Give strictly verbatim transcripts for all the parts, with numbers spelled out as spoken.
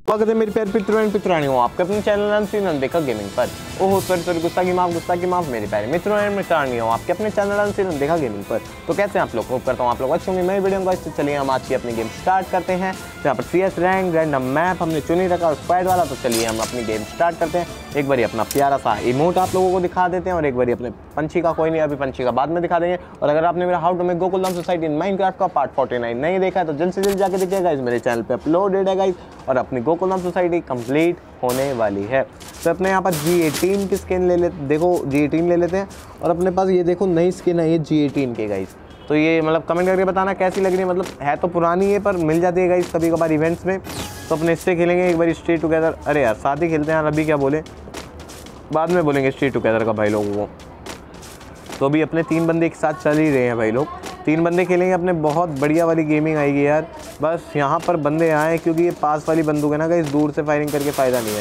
स्वागत है मेरे प्यारे पितरों एंड पितरानियों आपके अपने चैनल अनसीन अनदेखा गेमिंग पर। ओहो सॉरी सॉरी गुस्सा की माफ गुस्सा की माफ मेरे प्यारे मित्रों एंड मित्रानियों आपके अपने चैनल अनसीन अनदेखा गेमिंग पर। तो कैसे हैं आप लोग? होप करता हूँ आप लोग अच्छे होंगे। मेरी वीडियो को इससे चलिए हम आज की अपनी गेम स्टार्ट करते हैं। यहाँ पर C S rank random map हमने चुनी रखा स्क्वाड वाला। तो चलिए हम अपनी गेम स्टार्ट करते हैं। एक बारी अपना प्यारा सा इमोट आप लोगों को दिखा देते हैं और एक बारी अपने पंछी का, कोई नहीं अभी पंछी का बाद में दिखा देंगे। और अगर आपने मेरा how to make Gokuldham society in Minecraft का पार्ट फोर्टी नाइन नहीं देखा है तो जल्द से जल्द जाके देखिएगा गाइस, मेरे चैनल पे अपलोडेड है गाइस। और अपनी गोकुलधाम सोसाइटी कंप्लीट होने वाली है। तो अपने यहाँ पर जी एटीन की स्किन ले लेते, देखो जी एटीन ले लेते हैं। और अपने पास ये देखो नई स्किन है ये जी एटीन के गाइस। तो ये मतलब कमेंट करके बताना कैसी लग रही है। मतलब है तो पुरानी है पर मिल जाती है गाइस कभी कभार इवेंट्स में। तो अपने इससे खेलेंगे एक बार स्टे टुगेदर। अरे यार साथ ही खेलते हैं यार, अभी क्या बोले, बाद में बोलेंगे स्टे टुगेदर का भाई लोगों को। तो अभी अपने तीन बंदे एक साथ चल ही रहे हैं भाई लोग। तीन बंदे खेलेंगे अपने, बहुत बढ़िया वाली गेमिंग आएगी यार। बस यहाँ पर बंदे आए क्योंकि ये पास वाली बंदूक है ना गाइस, दूर से फायरिंग करके फ़ायदा नहीं है।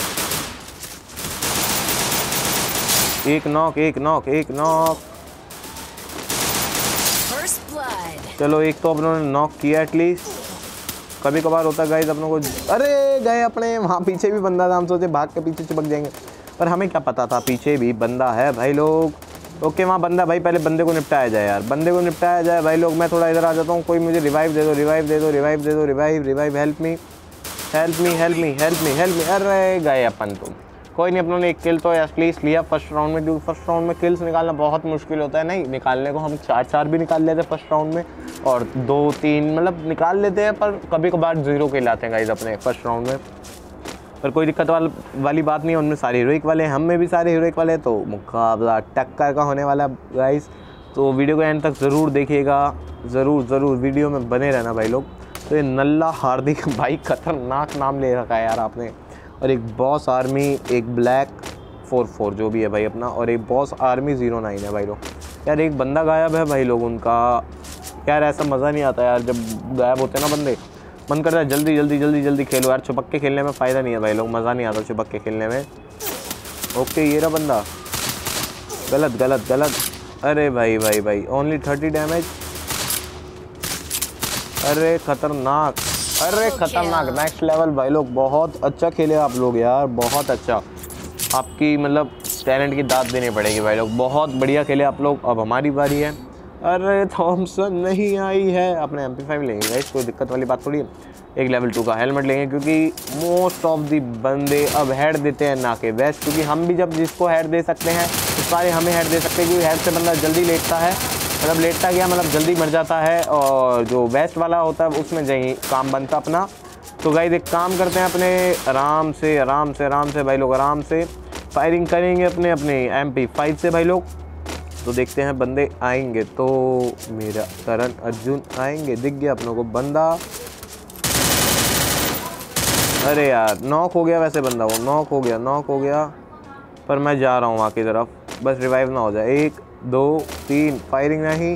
एक नॉक एक नॉक एक नॉक। चलो एक तो अपनों ने नॉक किया एटलीस्ट। कभी कभार होता है गाइस अपनों को। अरे गए अपने, वहाँ पीछे भी बंदा था। हम सोचे भाग के पीछे चिपक जाएंगे पर हमें क्या पता था पीछे भी बंदा है भाई लोग। ओके वहाँ बंदा भाई, पहले बंदे को निपटाया जाए यार, बंदे को निपटाया जाए भाई लोग। मैं थोड़ा इधर आ जाता हूँ, कोई मुझे रिवाइव दे दो रिवाइव दे दो रिवाइव दे दो revive revive help me help me help me help me help me. अरे गए अपन तो कोई नहीं, अपनों ने एक किल तो एटलीस्ट लिया फर्स्ट राउंड में। क्योंकि फर्स्ट राउंड में किल्स निकालना बहुत मुश्किल होता है। नहीं निकालने को हम चार चार भी निकाल लेते हैं फर्स्ट राउंड में, और दो तीन मतलब निकाल लेते हैं पर कभी कभार जीरो किल आते हैं गाइस अपने फर्स्ट राउंड में। पर कोई दिक्कत वाल, वाली बात नहीं है, उनमें सारे हीरोइक वाले हैं, हम में भी सारे हीरोइक वाले हैं। तो मुकाबला टक्कर का होने वाला गाइस। तो वीडियो को एंड तक ज़रूर देखिएगा, ज़रूर ज़रूर वीडियो में बने रहना भाई लोग। तो ये नल्ला हार्दिक भाई खतरनाक नाम ले रखा है यार आपने। और एक बॉस आर्मी, एक ब्लैक फोर फोर जो भी है भाई अपना, और एक बॉस आर्मी ज़ीरो नाइन है भाई लोग। यार एक बंदा गायब है भाई लोग उनका। यार ऐसा मज़ा नहीं आता यार जब गायब होते हैं ना बंदे। मन करता है जल्दी जल्दी जल्दी जल्दी खेलो यार। छुपक के खेलने में फ़ायदा नहीं है भाई लोग, मज़ा नहीं आता छुपक के खेलने में। ओके ये रहा बंदा, गलत गलत गलत। अरे भाई भाई भाई ओनली थर्टी डैमेज। अरे खतरनाक, अरे खतरनाक नेक्स्ट लेवल भाई लोग। बहुत अच्छा खेले आप लोग यार, बहुत अच्छा। आपकी मतलब टैलेंट की दाद देनी पड़ेगी भाई लोग, बहुत बढ़िया खेले आप लोग। अब हमारी बारी है। अरे थॉमसन नहीं आई है, अपने एम पी फाइव लेंगे गाइस, कोई दिक्कत वाली बात थोड़ी है। एक लेवल टू का हेलमेट लेंगे क्योंकि मोस्ट ऑफ दी बंदे अब हेड देते हैं ना के वेस्ट। क्योंकि हम भी जब जिसको हेड दे सकते हैं तो सारे हमें हेड दे सकते हैं। क्योंकि हेड से बंदा जल्दी लेटता है, मतलब लेटता गया मतलब जल्दी मर जाता है। और जो वेस्ट वाला होता है उसमें जाइए काम बनता अपना। तो गाइस एक काम करते हैं अपने, आराम से आराम से आराम से भाई लोग आराम से फायरिंग करेंगे अपने अपने एम पी फाइव से भाई लोग। तो देखते हैं बंदे आएंगे। तो मेरा करण अर्जुन आएंगे, दिख गया अपनों को बंदा। अरे यार नॉक हो गया वैसे बंदा, वो नॉक हो गया नॉक हो गया। पर मैं जा रहा हूँ वहाँ की तरफ, बस रिवाइव ना हो जाए। एक दो तीन फायरिंग नहीं।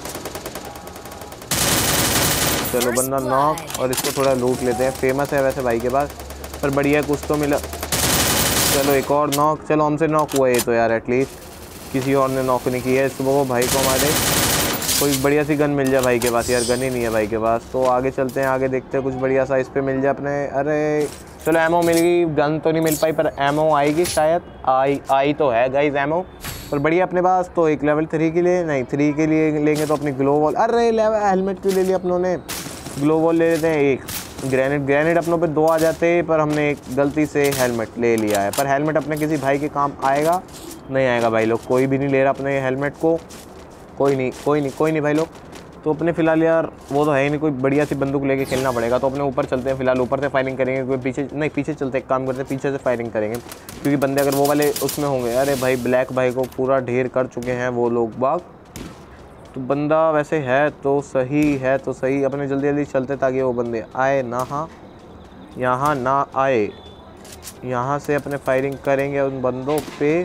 चलो बंदा नॉक, और इसको थोड़ा लूट लेते हैं। फेमस है वैसे भाई के पास, पर बढ़िया कुछ तो मिला। चलो एक और नॉक। चलो हमसे नॉक हुआ है तो यार एटलीस्ट किसी और ने नॉक नहीं की है। सुबह भाई को हमारे कोई बढ़िया सी गन मिल जाए भाई के पास। यार गन ही नहीं है भाई के पास। तो आगे चलते हैं, आगे देखते हैं कुछ बढ़िया सा इस पे मिल जाए अपने। अरे चलो एमओ मिल गई, गन तो नहीं मिल पाई पर एमओ आएगी शायद। आई आई तो है गाइस एमओ, पर बढ़िया अपने पास। तो एक लेवल थ्री के लिए नहीं, थ्री के लिए लेंगे तो अपनी ग्लो वॉल। अरे लेवल हेलमेट क्यों ले लिया अपनों ने, ग्लो वॉल ले लेते हैं। एक ग्रेनेड, ग्रेनेड अपनों पे दो आ जाते पर हमने एक गलती से हेलमेट ले लिया है। पर हेलमेट अपने किसी भाई के काम आएगा नहीं आएगा भाई लोग, कोई भी नहीं ले रहा अपने हेलमेट को। कोई नहीं कोई नहीं कोई नहीं भाई लोग। तो अपने फ़िलहाल यार वो तो है ही नहीं, कोई बढ़िया सी बंदूक लेके खेलना पड़ेगा। तो अपने ऊपर चलते हैं फ़िलहाल, ऊपर से फायरिंग करेंगे। कोई पीछे नहीं, पीछे चलते एक काम करते हैं, पीछे से फायरिंग करेंगे क्योंकि बंदे अगर वो वाले उसमें होंगे। अरे भाई ब्लैक भाई को पूरा ढेर कर चुके हैं वो लोग बाग। तो बंदा वैसे है तो सही है तो सही, अपने जल्दी जल्दी चलते ताकि वो बंदे आए ना, हाँ यहाँ ना आए। यहाँ से अपने फायरिंग करेंगे उन बंदों पे।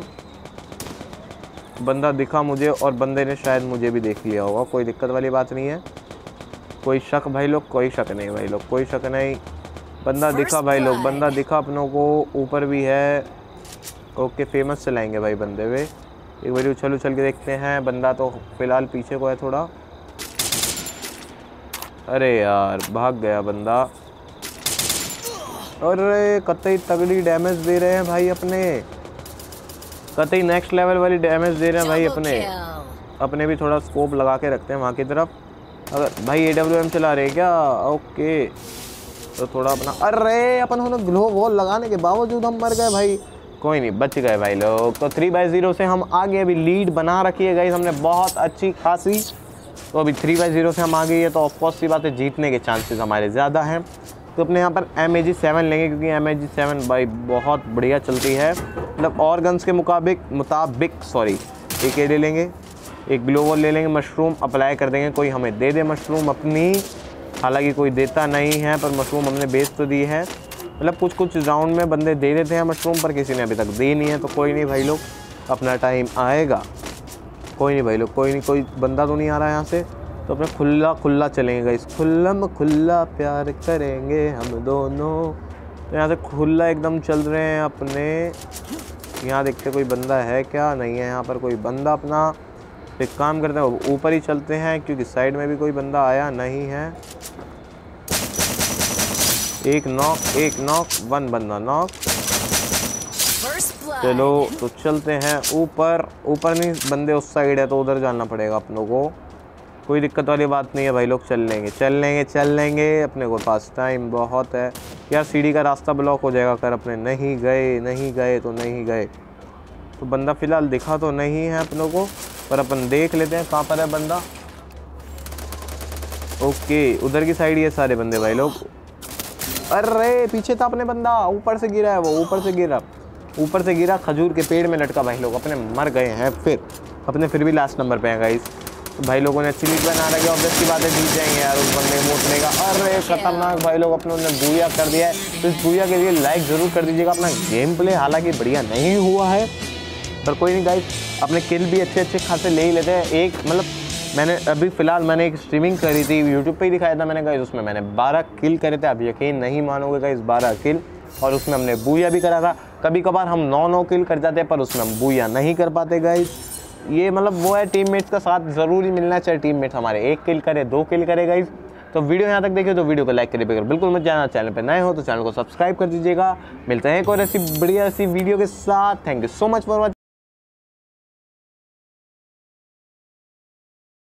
बंदा दिखा मुझे और बंदे ने शायद मुझे भी देख लिया होगा, कोई दिक्कत वाली बात नहीं है। कोई शक भाई लोग, कोई शक नहीं भाई लोग, कोई शक नहीं। बंदा दिखा भाई लोग, बंदा दिखा अपनों को, ऊपर भी है। ओके फेमस चलाएंगे भाई बंदे वे। एक बार उछल उछल के देखते हैं। बंदा तो फिलहाल पीछे को है थोड़ा। अरे यार भाग गया बंदा। अरे कतई तगड़ी डैमेज दे रहे हैं भाई अपने, कतई नेक्स्ट लेवल वाली डैमेज दे रहे हैं भाई अपने। अपने भी थोड़ा स्कोप लगा के रखते हैं वहाँ की तरफ। अगर भाई ए डब्ल्यू एम चला रहे क्या, ओके तो थोड़ा अपना, अरे अपन उन्होंने ग्लो वॉल लगाने के बावजूद हम मर गए भाई। कोई नहीं, बच गए भाई लोग। तो थ्री बाई ज़ीरो से हम आगे, अभी लीड बना रखी है गाइस हमने बहुत अच्छी खासी। तो अभी थ्री बाई ज़ीरो से हम आ गई है, तो ऑफकोर्स सी बात है जीतने के चांसेस हमारे ज़्यादा हैं। तो अपने यहाँ पर एम ए जी सेवन लेंगे, क्योंकि एम ए जी सेवन भाई बहुत बढ़िया चलती है, मतलब और गन्स के मुताबिक मुताबिक सॉरी। एक ए ले लेंगे, एक ग्लो वॉल ले लेंगे, मशरूम अप्लाई कर देंगे, कोई हमें दे दे मशरूम अपनी, हालांकि कोई देता नहीं है, पर मशरूम हमने बेच तो दी है। मतलब कुछ कुछ राउंड में बंदे दे देते हैं मशरूम, पर किसी ने अभी तक दी नहीं है। तो कोई नहीं भाई लोग, अपना टाइम आएगा। कोई नहीं भाई लोग, कोई नहीं, कोई बंदा तो नहीं आ रहा है यहाँ से, तो अपने खुला खुला चलेंगे गाइस, खुल्लम खुल्ला प्यार करेंगे हम दोनों। तो यहाँ से खुला एकदम चल रहे हैं अपने। यहाँ देखते कोई बंदा है क्या, नहीं है यहाँ पर कोई बंदा। अपना एक काम करते हैं, ऊपर ही चलते हैं, क्योंकि साइड में भी कोई बंदा आया नहीं है। एक नॉक, एक नॉक, वन बंदा नॉक। चलो तो चलते हैं ऊपर। ऊपर नहीं, बंदे उस साइड है, तो उधर जाना पड़ेगा अपनों को। कोई दिक्कत वाली बात नहीं है भाई लोग, चल लेंगे चल लेंगे चल लेंगे। अपने को पास टाइम बहुत है यार। सीढ़ी का रास्ता ब्लॉक हो जाएगा अगर अपने नहीं गए नहीं गए तो नहीं गए। तो बंदा फ़िलहाल दिखा तो नहीं है अपनों को, पर अपन देख लेते हैं कहाँ पर है बंदा। ओके, उधर की साइड ये सारे बंदे भाई लोग। अरे पीछे था अपने बंदा, ऊपर से गिरा है वो, ऊपर से गिरा ऊपर से गिरा खजूर के पेड़ में लटका भाई लोग। अपने मर गए हैं, फिर अपने फिर भी लास्ट नंबर पे हैं गाइस। तो भाई लोगों ने अच्छी लीड बना रखी है, ऑब्वियस की बातें जीत जाएंगे यार उस बंदे को मोटने का। अरे खतरनाक भाई लोग, अपने उन्होंने बूया कर दिया है। तो इस बूया के लिए लाइक ज़रूर कर दीजिएगा। अपना गेम प्ले हालांकि बढ़िया नहीं हुआ है, पर कोई नहीं गाइस, अपने किल भी अच्छे अच्छे खासे ले ही लेते हैं। एक मतलब मैंने अभी फ़िलहाल मैंने एक स्ट्रीमिंग करी थी, यूट्यूब पे ही दिखाया था मैंने गाइस, उसमें मैंने बारह किल करे थे। आप यकीन नहीं मानोगे गाइस, बारह किल, और उसमें हमने बूया भी करा था। कभी कभार हम नौ नौ किल कर जाते हैं, पर उसमें हम बूया नहीं कर पाते गाइस। ये मतलब वो है, टीममेट्स का साथ ज़रूरी मिलना चाहिए। टीममेट हमारे एक किल करे, दो किल करे गाइस। तो वीडियो यहाँ तक देखिए तो वीडियो को लाइक करिए, बिल्कुल मत जाना। चैनल पर नए हो तो चैनल को सब्सक्राइब कर दीजिएगा। मिलते हैं एक और ऐसी बढ़िया ऐसी वीडियो के साथ। Thank you so much for watching.